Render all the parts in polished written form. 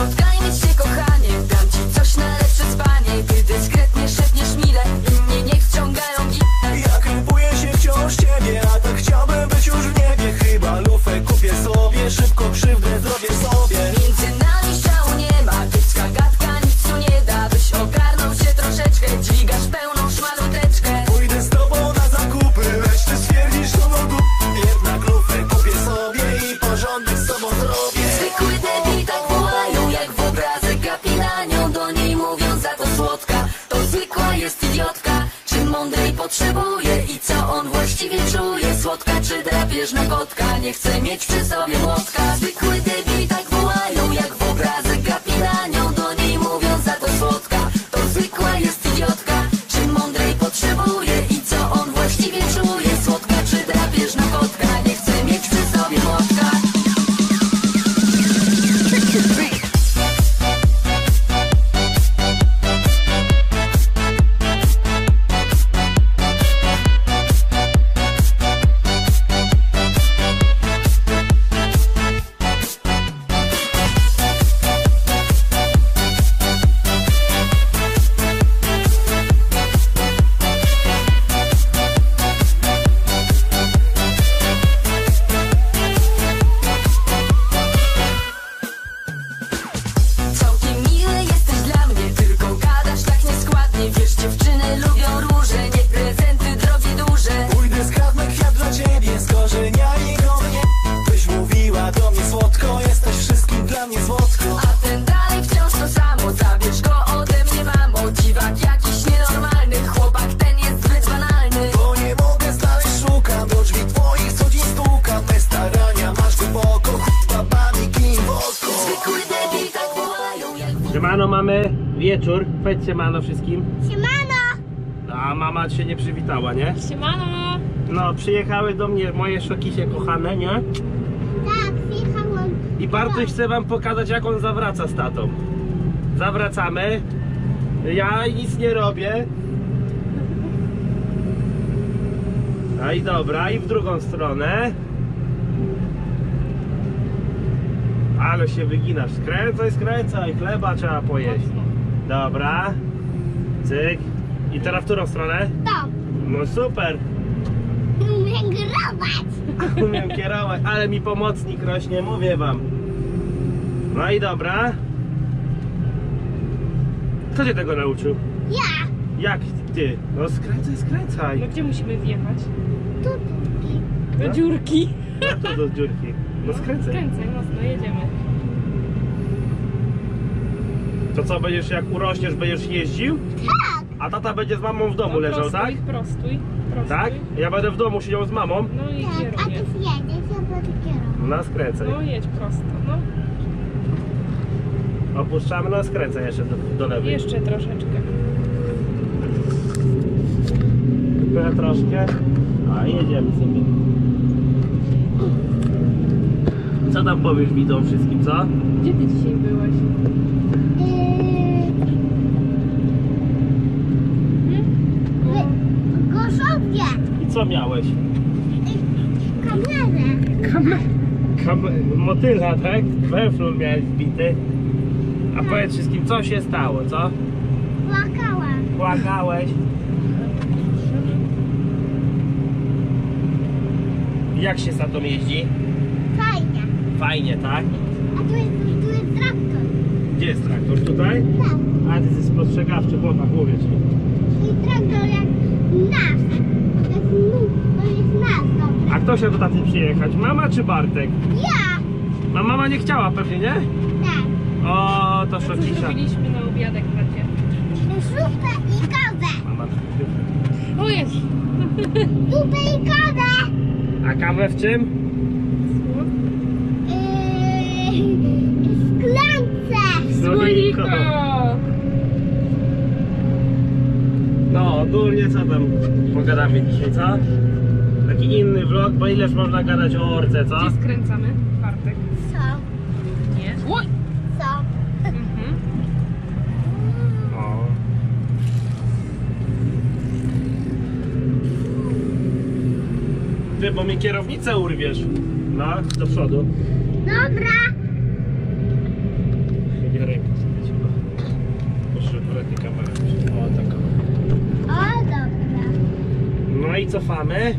Spotkajmy się, kochanie, dam ci coś na lepsze spanie. Ty dyskretnie szepniesz mile i mnie niech wciągają Ja krępuję się wciąż ciebie, a tak chciałbym być już w niebie. Chyba lufę kupię sobie, szybko krzywdę zrobię sobie. Między nami szału nie ma, kiepska gadka nic tu nie da. Byś ogarnął się troszeczkę, dźwigasz pełną szmaluteczkę. Pójdę z tobą na zakupy, lecz ty stwierdzisz to no jednak lufę kupię sobie i porządek z tobą zrobię. Zwykły debil tak wołają, jak w obrazek gapi na nią. Do niej mówią za to słodka, to zwykła jest idiotka. Czym mądrej potrzebuje i co on właściwie czuje? Słodka czy drapieżna kotka, nie chce mieć przy sobie młotka. Zwykły debil tak wołają, jak w obrazek gapi na nią. Do niej mówią za to słodka, to zwykła jest idiotka. Czym mądrej potrzebuje i co on właściwie czuje? Słodka czy drapieżna kotka, nie chce mieć przy sobie młotka. Całkiem miły jesteś dla mnie, tylko gadasz tak nieskładnie. Wiesz, dziewczyny lubią róże, nie prezenty drogie duże. Pójdę skradnę kwiat dla ciebie z korzenia i go mnie. Byś mówiła do mnie słodko, jesteś wszystkim dla mnie słodko. A ten dalej wciąż to samo, zabierz go ode mnie, mamo. Dziwak jakiś nienormalny, chłopak ten jest zbyt banalny. Bo nie mogę znaleźć, szukam do drzwi twoich, co dziś stukam. Bez starania masz głęboko, babami kij w oko. Zwykły debil tak wołają, jak... Siemano, mamy wieczór. Powiedz siemano wszystkim. Siemano! A mama się nie przywitała, nie? Siemano! No, przyjechały do mnie moje szokisie kochane, nie? Tak, przyjechałam. I Bartuś chce wam pokazać, jak on zawraca z tatą. Zawracamy. Ja nic nie robię. A i dobra, i w drugą stronę. Ale się wyginasz. Skręcaj, skręcaj. Chleba trzeba pojeść. Dobra. Cyk. I teraz w którą stronę? To, No super. umiem kierować. Umiem kierować, ale mi pomocnik rośnie, mówię wam. No i dobra. Kto cię tego nauczył? Ja, Jak ty? No skręcaj, skręcaj. No gdzie musimy wjechać? tu. Do dziurki. No to do dziurki. No skręcaj. Skręcaj mocno, jedziemy. To co, będziesz jak urośniesz, będziesz jeździł? Tak, A tata będzie z mamą w domu leżał, prostuj, tak? Prostuj. Tak? Ja będę w domu siedział z mamą. No i tak, a ty kieruję. jedziesz, ja będę kierować. No skręcaj. No jedź prosto, no. Opuszczamy, no skręcaj jeszcze do lewej. Jeszcze troszeczkę. Tylko troszkę. A jedziemy sobie. Co tam powiesz widzom wszystkim, co? Gdzie ty dzisiaj byłeś? W Gorzowie. I co miałeś? Kamerę. Motyla, tak? Weflur miałeś wbity. A powiedz wszystkim, co się stało, co? Płakałam. Płakałeś? Jak się za tą jeździ? Fajnie. Fajnie, tak? A tu jest traktor. Gdzie jest traktor? Tutaj? Tak. A ty jesteś spostrzegawczy, chłopak, mówię ci. I traktor jak nasz. To jest nasz, dobra. A kto się do taty przyjechać? Mama czy Bartek? Ja. No mama nie chciała pewnie, nie? Tak. O, to A co szokisza. zrobiliśmy na obiadek tacie? Zupę i kawę. Mama. O jest! Zupę i kawę. A kawę w czym? W szklance. Słoiko! No, ogólnie co tam pogadamy dzisiaj, co? Taki inny vlog, bo ileż można gadać o orce, co? Gdzie skręcamy, Bartek? Co? Nie? Oj! Co? Mhm. O. Ty, bo mi kierownicę urwiesz. No, do przodu. Dobra. cofamy.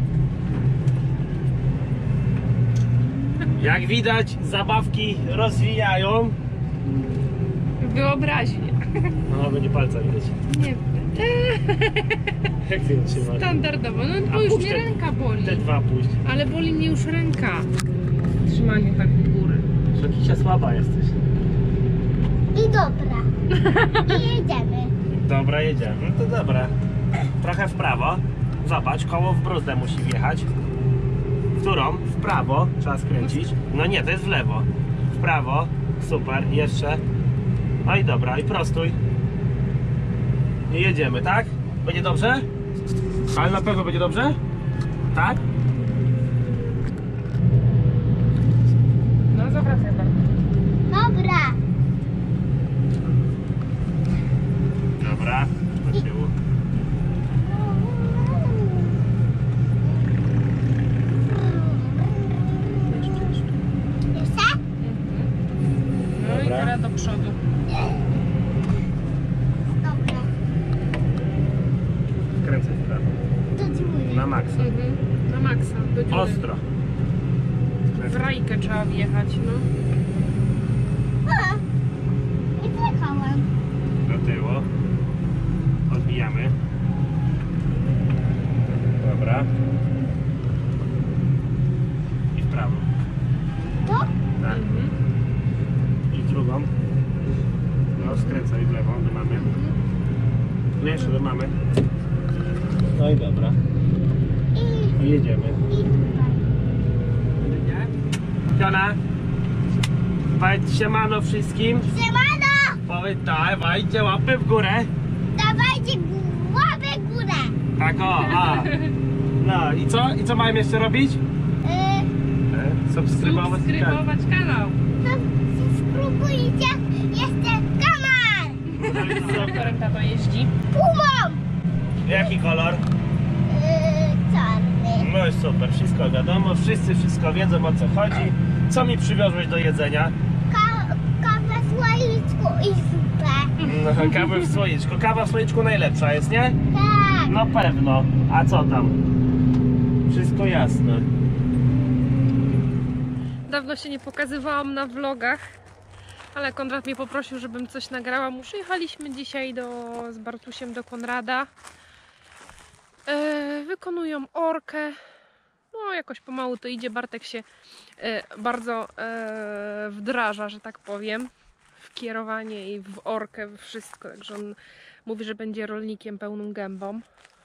Jak widać, zabawki rozwijają. Wyobraźnię. No, będzie palca widać. Nie wiem. Jak ty ją trzymasz? Standardowo. No A bo już puść mnie te- ręka boli. Te dwa puść. Ale boli mnie już ręka. Trzymanie tak u góry. Szokisia słaba jesteś. I dobra. I jedziemy. Dobra, jedziemy. No to dobra. Trochę w prawo. Zobacz, koło w bruzdę musi wjechać. W którą? W prawo. Trzeba skręcić. No nie, to jest w lewo. W prawo. Super. Jeszcze. No i dobra. I prostuj. I jedziemy, tak? Będzie dobrze? Ale na pewno będzie dobrze? Tak? No zawracaj bardzo. Dobra. Dobra. Do tyłu. Jeszcze? No i Dobra. teraz do przodu. Dobra. Skręcaj w prawo. Do góry. Na maksa. Na maksa. Do dziury. Ostro. W rajkę trzeba wjechać, no. A, nie czekałam. Do tyłu. Odbijamy. Dobra. I w prawo. To? Tak. I w drugą. No, skręcaj w lewą do mamy. No jeszcze do mamy. No i dobra. I, I jedziemy. i tutaj. Piona. Powiedz siemano wszystkim. Siemano! Powiedz dawajcie łapy w górę. Dawajcie głowę w górę. Tak o, a. No i co? I co mają jeszcze robić? Subskrybować. Subskrybować kanał. To spróbujcie jeszcze kamer. Motorem tato jeździ. Pumą. Jaki kolor? Czarny. No i super, wszystko wiadomo, wszyscy wszystko wiedzą, o co chodzi. Co mi przywiozłeś do jedzenia? Kawę w słoiczku i zupę. No, kawę w słoiczku. Kawa w słoiczku najlepsza jest, nie? Tak. No pewno. A co tam? Wszystko jasne. Dawno się nie pokazywałam na vlogach, ale Konrad mnie poprosił, żebym coś nagrała. Przyjechaliśmy dzisiaj z Bartusiem do Konrada. Wykonują orkę. No jakoś pomału to idzie. Bartek się bardzo wdraża, że tak powiem, w kierowanie i w orkę, w wszystko. Także on mówi, że będzie rolnikiem pełną gębą.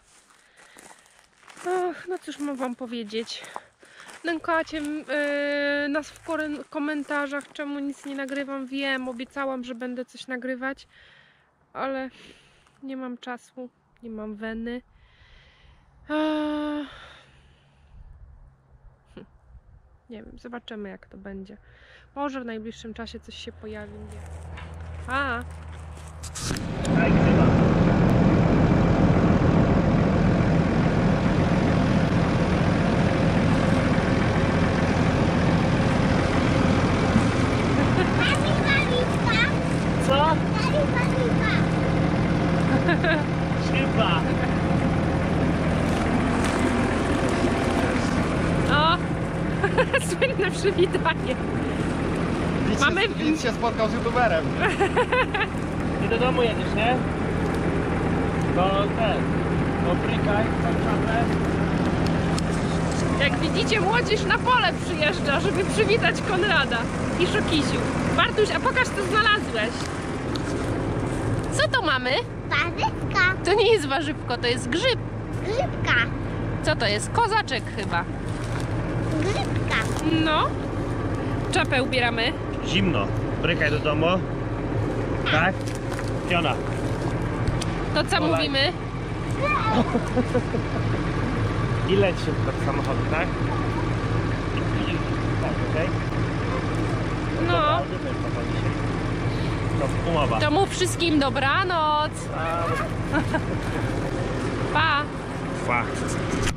No cóż mam wam powiedzieć. Nękacie nas w komentarzach, czemu nic nie nagrywam. Wiem, obiecałam, że będę coś nagrywać, ale nie mam czasu, nie mam weny. Nie wiem, zobaczymy jak to będzie. Może w najbliższym czasie coś się pojawi. Nie. A. Tak, chyba. Co? Chyba. O! Słynne przywitanie. Mamy... Widz się spotkał z youtuberem. I do domu jedziesz, nie? To ten. To brykaj, czapę. Jak widzicie, młodzież na pole przyjeżdża, żeby przywitać Konrada i Szokisiu. Bartuś, a pokaż, co znalazłeś. Co to mamy? Warzywka. To nie jest warzywko, to jest grzyb. Grzybka. Co to jest? Kozaczek chyba. Grzybka. No. Czapę ubieramy. Zimno. Brykaj do domu. Tak? Piona. To co Olej. mówimy? I leć szybko do samochodu, tak? Tak, okej? No. Dobra, gdzie to jest papa dzisiaj? No, umowa. To mów wszystkim dobranoc. Pa. Pa.